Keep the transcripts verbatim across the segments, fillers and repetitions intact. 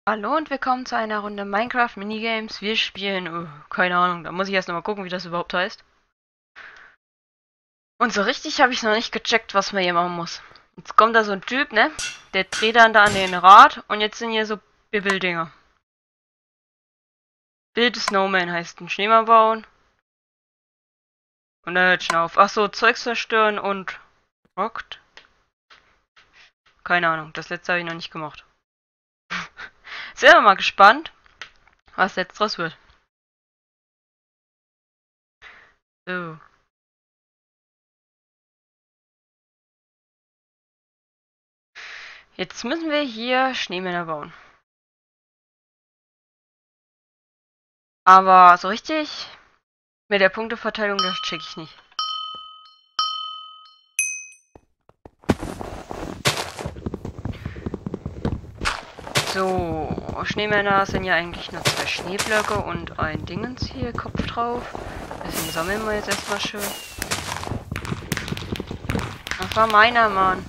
Hallo und willkommen zu einer Runde Minecraft Minigames. Wir spielen, uh, keine Ahnung, da muss ich erst nochmal gucken, wie das überhaupt heißt. Und so richtig habe ich noch nicht gecheckt, was man hier machen muss. Jetzt kommt da so ein Typ, ne? Der dreht dann da an den Rad und jetzt sind hier so Bibbeldinger. Build a Snowman heißt ein Schneemann bauen. Und er hört schon auf. Achso, Zeugs zerstören und rockt. Keine Ahnung, das letzte habe ich noch nicht gemacht. Sind wir mal gespannt, was jetzt draus wird. So. Jetzt müssen wir hier Schneemänner bauen. Aber so richtig mit der Punkteverteilung, das check ich nicht. So, Schneemänner sind ja eigentlich nur zwei Schneeblöcke und ein Dingens hier, Kopf drauf. Deswegen sammeln wir jetzt erstmal schön. Das war meiner, Mann.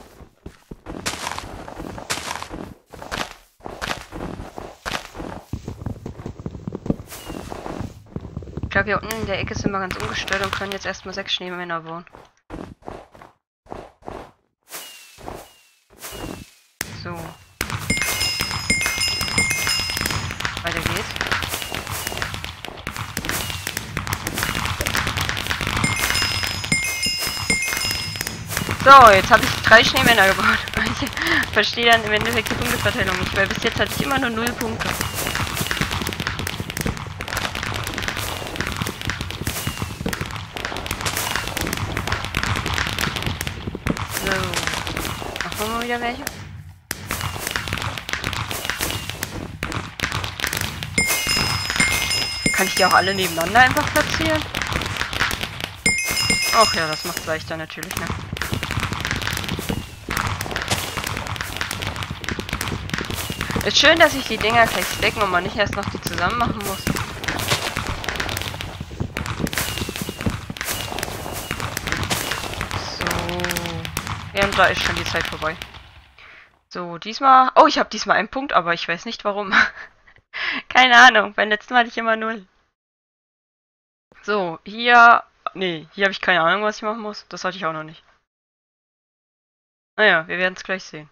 Ich glaube, hier unten in der Ecke sind wir ganz ungestört und können jetzt erstmal sechs Schneemänner bauen. So. Weiter geht's. So, jetzt habe ich drei Schneemänner gebaut. Ich verstehe dann im Endeffekt die Punkteverteilung nicht, weil bis jetzt hatte ich immer nur null Punkte. So. Machen wir wieder welche? Kann ich die auch alle nebeneinander einfach platzieren? Ach ja, das macht leichter natürlich, ne? Ist schön, dass ich die Dinger gleich stacken und man nicht erst noch die zusammen machen muss. So. Ja, und da ist schon die Zeit vorbei. So, diesmal... Oh, ich habe diesmal einen Punkt, aber ich weiß nicht warum. Keine Ahnung, beim letzten Mal hatte ich immer null. So, hier... Nee, hier habe ich keine Ahnung, was ich machen muss. Das hatte ich auch noch nicht. Naja, wir werden es gleich sehen.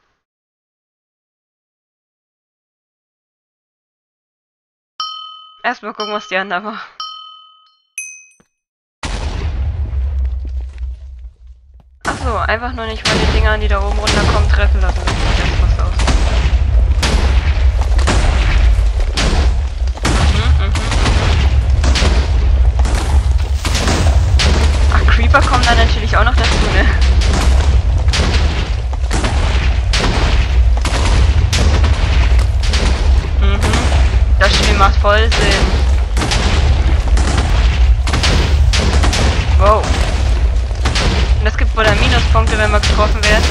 Erstmal gucken, was die anderen machen. Achso, einfach nur nicht von den Dingern, die da oben runterkommen, treffen lassen. Das sieht ganz was aus. Mhm, mhm. Ach, Creeper kommen dann natürlich auch noch dazu, ne? Mhm. Das Spiel macht voll Sinn. Wow. Und das gibt wohl dann Minuspunkte, wenn wir getroffen werden.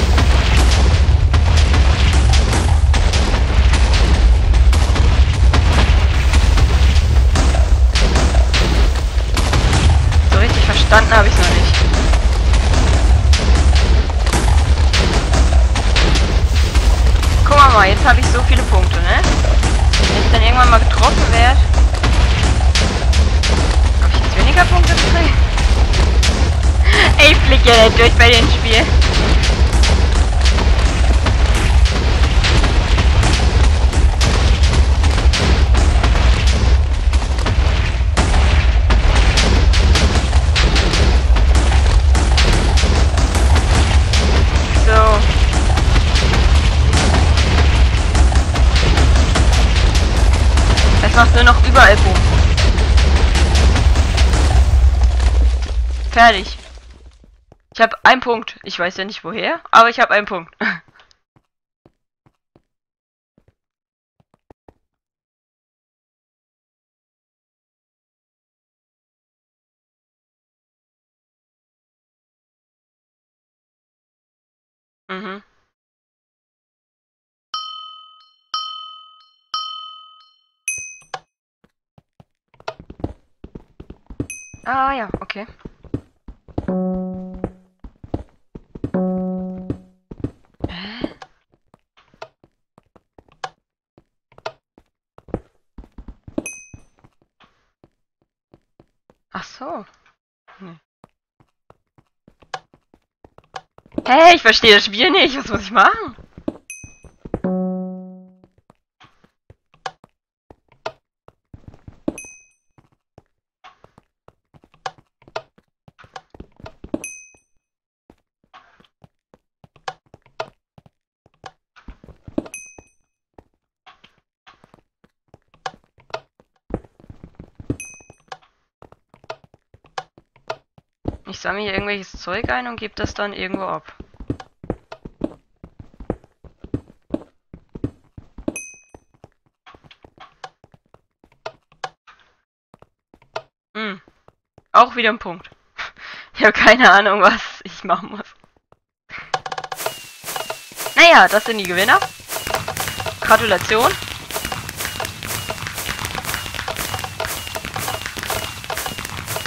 So richtig verstanden habe ich es noch nicht. Guck mal, jetzt habe ich so viele Punkte, ne? Wenn ich dann irgendwann mal getroffen werde, habe ich jetzt weniger Punkte gekriegt? Ey, ich flieg ja nicht durch bei dem Spiel. So. Es macht nur noch überall Boom. Fertig. Ich habe einen Punkt. Ich weiß ja nicht woher, aber ich habe einen Punkt. Mhm. Ah ja, okay. Hä? Nee. Hey, ich verstehe das Spiel nicht. Was muss ich machen? Ich sammle hier irgendwelches Zeug ein und gebe das dann irgendwo ab. Hm. Auch wieder ein Punkt. Ich habe keine Ahnung, was ich machen muss. Naja, das sind die Gewinner. Gratulation.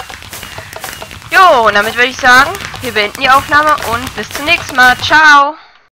Jo, und damit würde ich sagen, wir beenden die Aufnahme und bis zum nächsten Mal. Ciao!